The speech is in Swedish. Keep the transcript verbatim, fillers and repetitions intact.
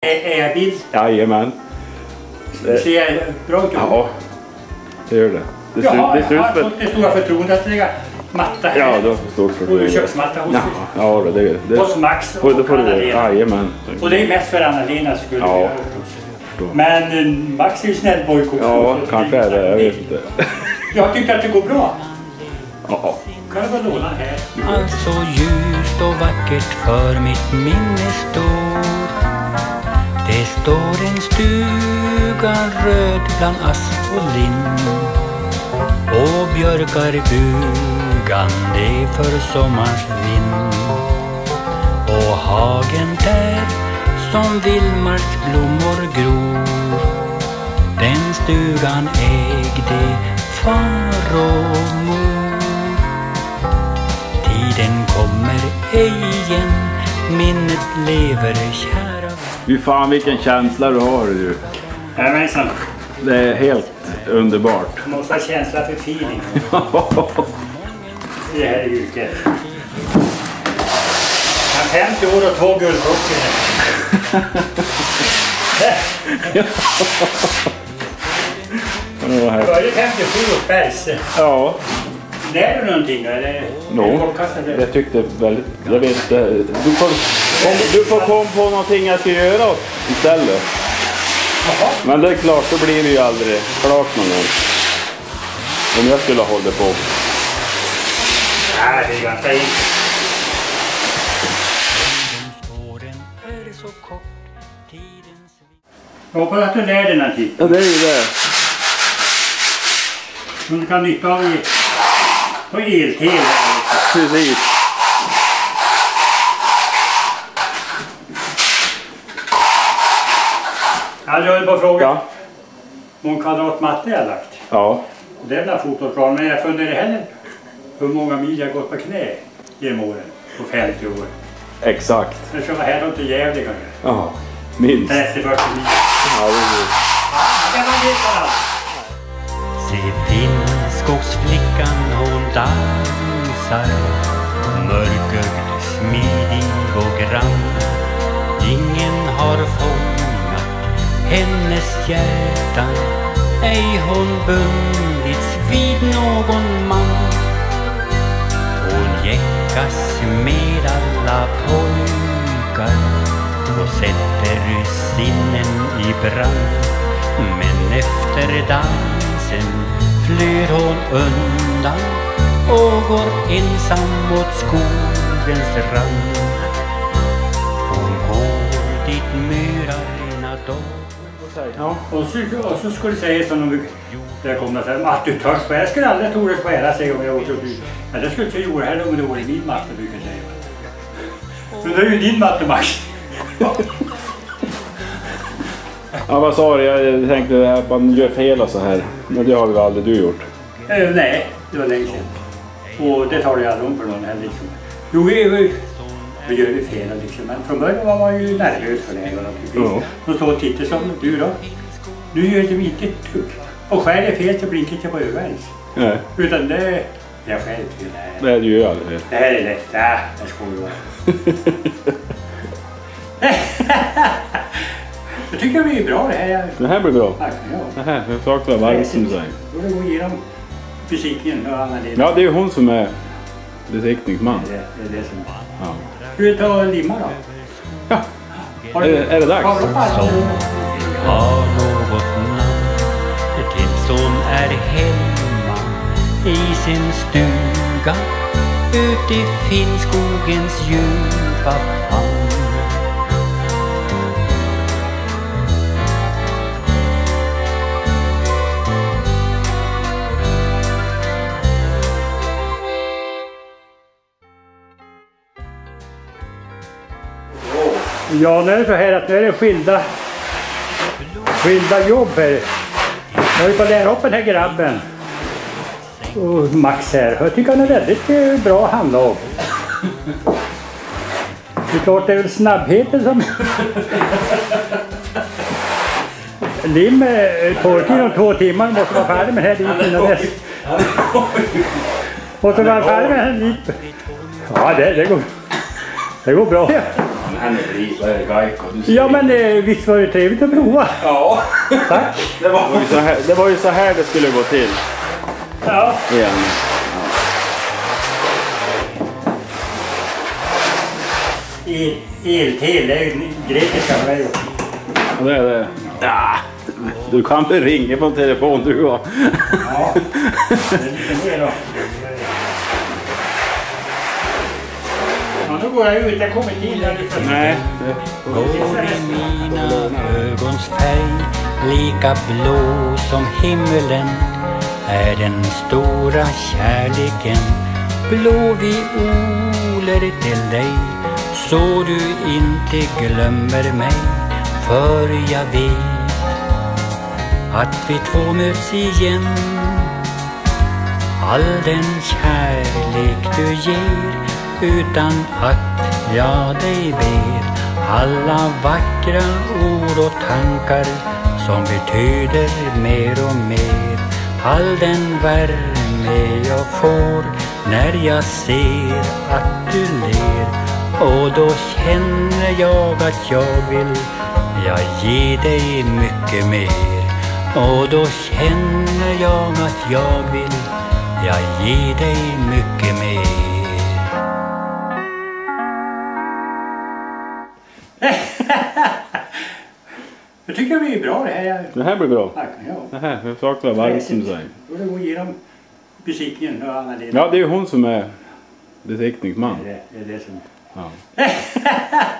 Är jag bild? Jajamän. Det ser bra ut. Ja, det gör det. Det ja, ser, det ser jag har ut fått det stora förtroendet att lägga matta här. Ja, du har för stort förtroende. Och köksmatta hos ja, ja, det är det. Hos Max och, och, och Anna-Lena. Jajamän. Och det är mest för Anna-Lenas skull. Ja. Men uh, Max är ju snäll pojk också. Ja, kanske är det. Jag vet inte. Jag tycker att det går bra. Ja. Kan jag bara låna här? Alltså ljust och vackert för mitt minne står. Det står en stuga röd bland ask och linn. Och björkar bugande för sommarens vind. Och hagen där som vildmarksblommor gror. Den stugan ägde far och mor. Tiden kommer ej igen, minnet lever kära. Fy fan vilken känsla du har du. Jajamensan. Det är helt underbart. Du måste ha känsla för feeling. Det här är yrket. Jag är femtio år och två guldklockor. Ja. Började femtiosju års bergs. Ja. Lär du någonting då? Eller? No, jag tyckte väldigt... Jag vet inte. Du får, kom, du får komma på någonting jag ska göra istället. Jaha. Men det är klart, då blir det ju aldrig klart någon gång. Om jag skulle hålla på. Nej, det är ganska enkelt. Jag hoppas att du lär dig någonting. Ja, det är ju det. Som du kan nytta av i, på el-tv. Precis. Jag höll på att fråga. Ja. Hur kvadrat matte jag har lagt. Ja. Det är väl fotbollsplan, men jag funderar heller hur många mil jag gått på knä genom åren. På femtio år. Exakt. Jag ska vara här runt i Gävle kanske. Ja. Minst. trettio till fyrtio mil. Ja, det är det. Ja, man vet vad. Se Finnskogsflickan hon dansar. Mörkögd, smidig och grann. Ingen har fångat hennes hjärta. Ej hon bundits vid någon man. Hon jäckas med alla pojkar och sätter sinnen i brand. Men efter dansen flyr hon undan och går ensam mot skogens rand. Hon går dit myrarna dör. Ja, och så, och så skulle du säga som de där kommer säga att du törs skära. Jag skulle aldrig tro det skära sig om jag åkte upp ut. Ja, det skulle inte göra här om det var i min matte, brukar jag säga. Men det är ju din matte, Max. Ja, vad sa du? Jag tänkte att man gör fel och så här. Men det har väl aldrig du gjort? Eh, nej, det var länge sedan. Och det tar jag aldrig om för någon här liksom. Jo, vi, vi, vi gör ju fel liksom. Men från början var man ju nervös för det här naturligtvis. Ja. De står och tittar som du då. Nu gör de inte ett tugg. Och skär det fel så blinkar inte på ögat ens. Nej. Utan det... Jag skär inte fel. Nej. Nej, du gör aldrig det. Det här är lätt. Nej, jag skojar. Jag tycker det blir bra det här. Det här blir bra. Ja, Det här, jag saknar varje som säger. Då går vi igenom fysiken och Anna-Lena. Ja, det är ju hon som är besiktningsman. Det är det, det, är det som... Ja. Ska vi ta och limma då? Ja. Har Är, är det dags? Har du bara- Som har något namn tills hon är hemma i sin stuga ut i Finnskogens djupa famn. Ja, nu är det så här att nu är det skilda, skilda jobb här. Jag håller på att lära upp den här grabben. Och Max här. Jag tycker han är väldigt eh, bra handlag. Det är klart det är väl snabbheten som... Lim eh, torkar inom två timmar. Måste vara färdig med det här dit innan dess. Måste vara färdig med den här dit. Ja, det, det går. Det går bra. Han är fri, vad är det Geico? Ja men eh, visst var det trevligt att prova. Ja. Tack. Det var ju så här det, var ju så här det skulle gå till. Ja. Igen. El, el-tel, det är ju grekiska grejer. Ja, det är det. Ja, du kan väl ringa på en telefon du va? Ja, det är lite mer då. Ja, nu går jag ut, jag kommer inte in där du får. Nej. Går i mina ögons färg, lika blå som himmelen, är den stora kärleken. Blå violer till dig, så du inte glömmer mig. För jag vet att vi två möts igen. All den kärlek du ger, utan att jag dig ber. Alla vackra ord och tankar som betyder mer och mer. All den värme jag får när jag ser att du ler. Och då känner jag att jag vill jag ger dig mycket mer. Och då känner jag att jag vill jag ger dig mycket mer. Jag tycker det blir bra det här. Det här blir bra. Ja. Det här, jag saknar varmt som du säger. Då det går igenom besiktningen och andra delar. Ja, det är ju hon som är besiktningsman. Det är det, det, är det som... Ja.